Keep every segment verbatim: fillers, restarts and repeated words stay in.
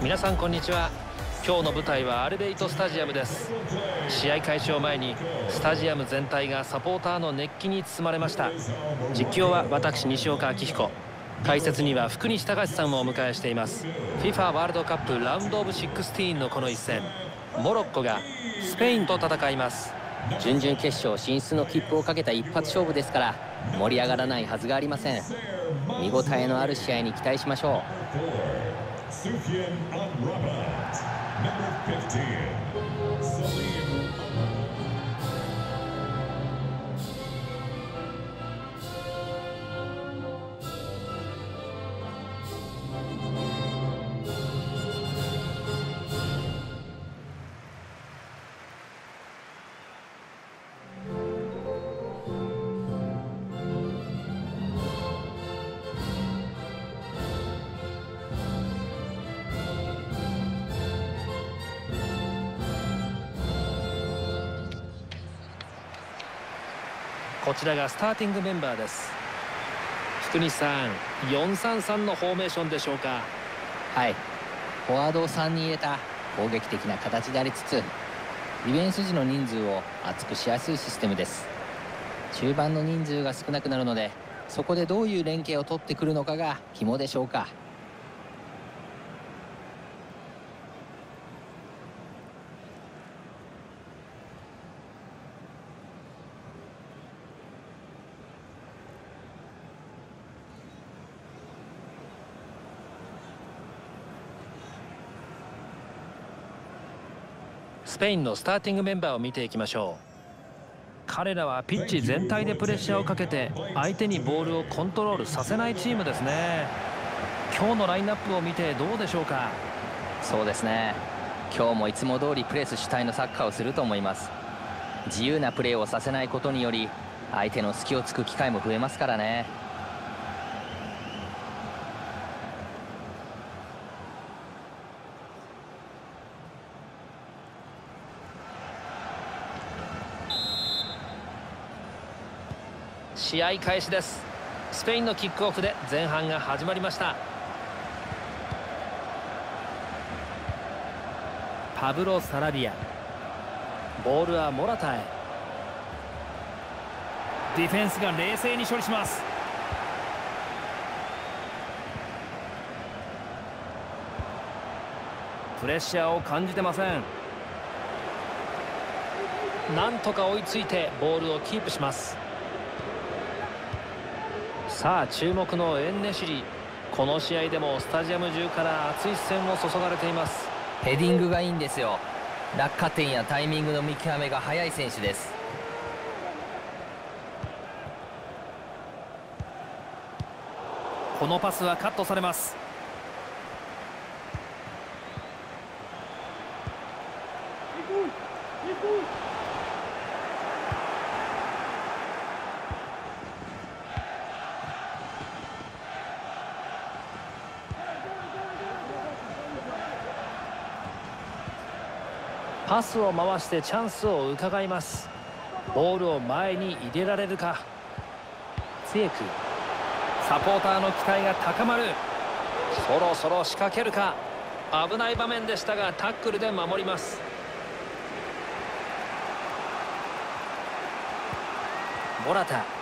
皆さんこんにちは。今日の舞台はアルベイトスタジアムです。試合開始を前にスタジアム全体がサポーターの熱気に包まれました。実況は私西岡明彦、解説には福西隆さんをお迎えしています。 フィファ ワールドカップラウンドオブじゅうろくのこの一戦、モロッコがスペインと戦います。 準々決勝進出の切符をかけた一発勝負ですから、盛り上がらないはずがありません。見応えのある試合に期待しましょう。 Sufyan Amrabat, number fifteen, Salim. こちらがスターティングメンバーです。福西さん、よんさんさんのフォーメーションでしょうか。 はい、フォワードをさんにん入れた攻撃的な形でありつつ、ディフェンス時の人数を厚くしやすいシステムです。中盤の人数が少なくなるので、そこでどういう連携を取ってくるのかが肝でしょうか。 スペインのスターティングメンバーを見ていきましょう。彼らはピッチ全体でプレッシャーをかけて相手にボールをコントロールさせないチームですね。今日のラインナップを見てどうでしょうか。 そうですね、今日もいつも通りプレス主体のサッカーをすると思います。自由なプレーをさせないことにより、相手の隙をつく機会も増えますからね。 試合開始です。スペインのキックオフで前半が始まりました。パブロ・サラビア、ボールはモラタへ。ディフェンスが冷静に処理します。プレッシャーを感じてません。なんとか追いついてボールをキープします。さあ注目のエンネシリ、この試合でもスタジアム中から熱い視線を注がれています。 ヘディングがいいんですよ。落下点やタイミングの見極めが早い選手です。 このパスはカットされます。パスを回してチャンスを伺います。ボールを前に入れられるか。強くサポーターの期待が高まる。そろそろ仕掛けるか。危ない場面でしたがタックルで守ります。モラタ、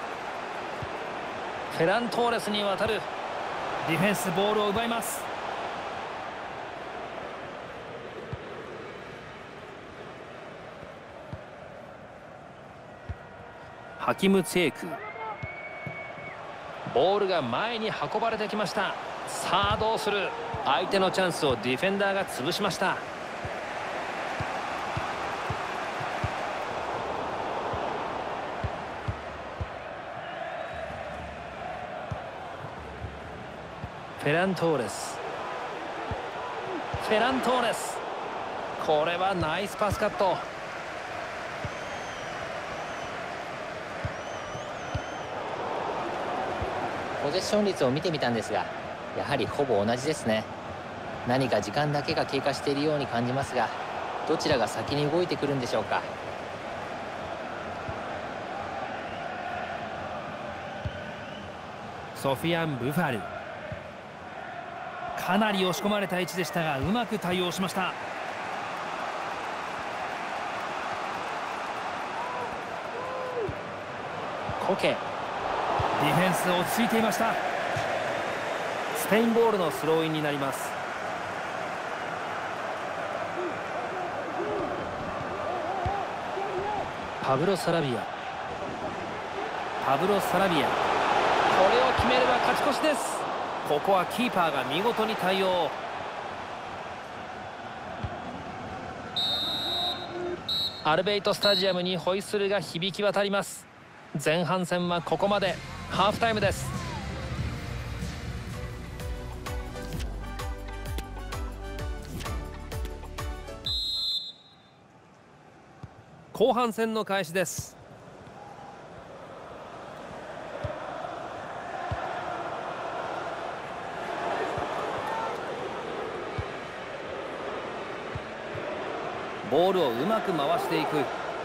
フェラントーレスに渡る。ディフェンスボールを奪います。ハキム・ツェーク、ボールが前に運ばれてきました。さあどうする。相手のチャンスをディフェンダーが潰しました。フェラントーレス、フェラントーレス、これはナイスパスカット。 ポゼッション率を見てみたんですが、やはりほぼ同じですね。何か時間だけが経過しているように感じますが、どちらが先に動いてくるんでしょうか。 ソフィアン・ブファル、 かなり押し込まれた位置でしたがうまく対応しました。コケ、ディフェンス落ち着いていました。スペインボールのスローインになります。パブロ・サラビア、パブロ・サラビア、これを決めれば勝ち越しです。ここはキーパーが見事に対応。アルベイトスタジアムにホイッスルが響き渡ります。前半戦はここまで。ハーフタイムです。後半戦の開始です。ボールをうまく回していく。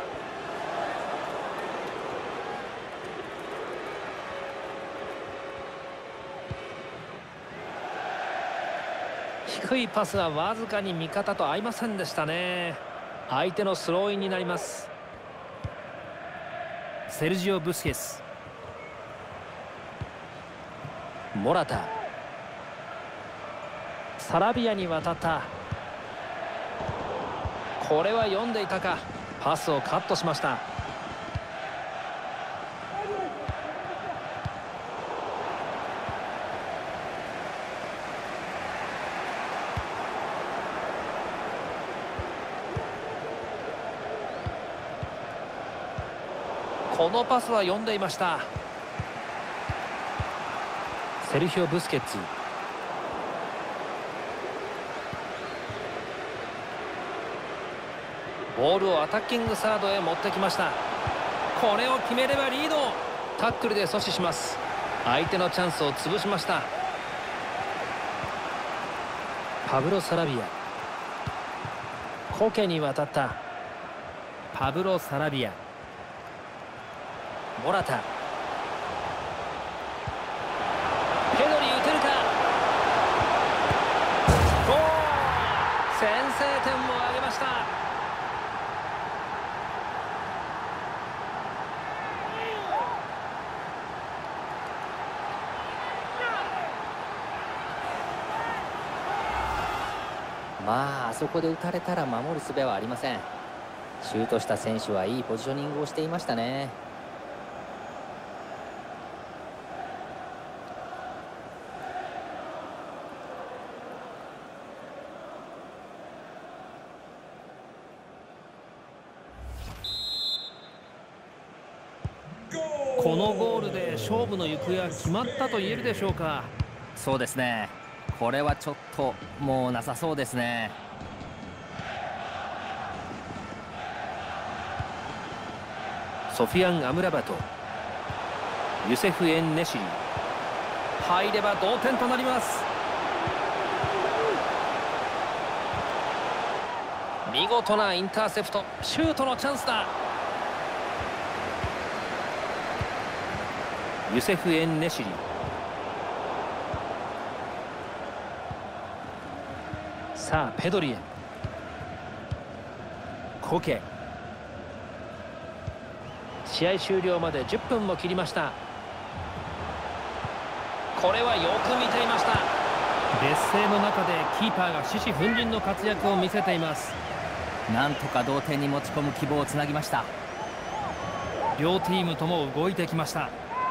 低いパスはわずかに味方と合いませんでしたね。相手のスローインになります。セルジオ・ブスケス、モラタ、サラビアに渡った。これは読んでいたか。パスをカットしました。このパスは読んでいました。セルヒオ・ブスケッツ、ボールをアタッキングサードへ持ってきました。これを決めればリード。タックルで阻止します。相手のチャンスを潰しました。パブロ・サラビア、コケに渡った。パブロ・サラビア、モラタ、ペドリ打てるか。ゴール、先制点を挙げました。 まああそこで打たれたら守る術はありません。シュートした選手はいいポジショニングをしていましたね。 このゴールで勝負の行方は決まったと言えるでしょうか。 そうですね、これはちょっともうなさそうですね。 ソフィアン・アムラバト、ユセフ・エン・ネシリ、入れば同点となります。見事なインターセプト、シュートのチャンスだ。ユセフ・エン・ネシリ、さあペドリへ、コケ、試合終了までじゅっぷんも切りました。これはよく見ていました。劣勢の中でキーパーが獅子奮迅の活躍を見せています。 なんとか同点に持ち込む希望をつなぎました。 両チームとも動いてきました。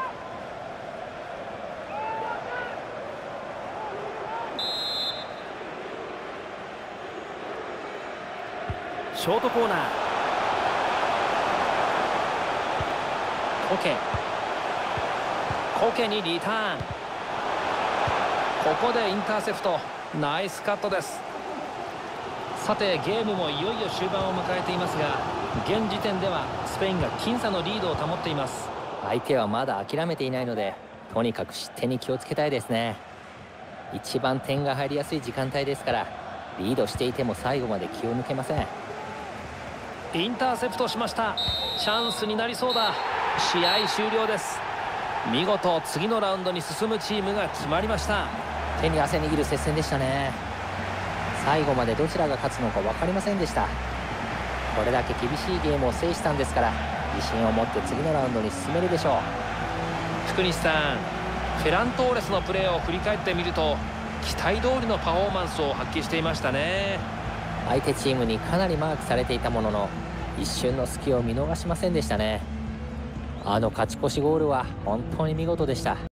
ショートコーナー、コケ、コケにリターン。ここでインターセプト、ナイスカットです。さてゲームもいよいよ終盤を迎えていますが、現時点ではスペインが僅差のリードを保っています。 相手はまだ諦めていないので、とにかく失点に気をつけたいですね。一番点が入りやすい時間帯ですから、リードしていても最後まで気を抜けません。 インターセプトしました。チャンスになりそうだ。試合終了です。見事次のラウンドに進むチームが決まりました。 手に汗握る接戦でしたね。最後までどちらが勝つのか分かりませんでした。これだけ厳しいゲームを制したんですから、自信を持って次のラウンドに進めるでしょう。 福西さん、フェラントーレスのプレーを振り返ってみると期待通りのパフォーマンスを発揮していましたね。 相手チームにかなりマークされていたものの、一瞬の隙を見逃しませんでしたね。あの勝ち越しゴールは本当に見事でした。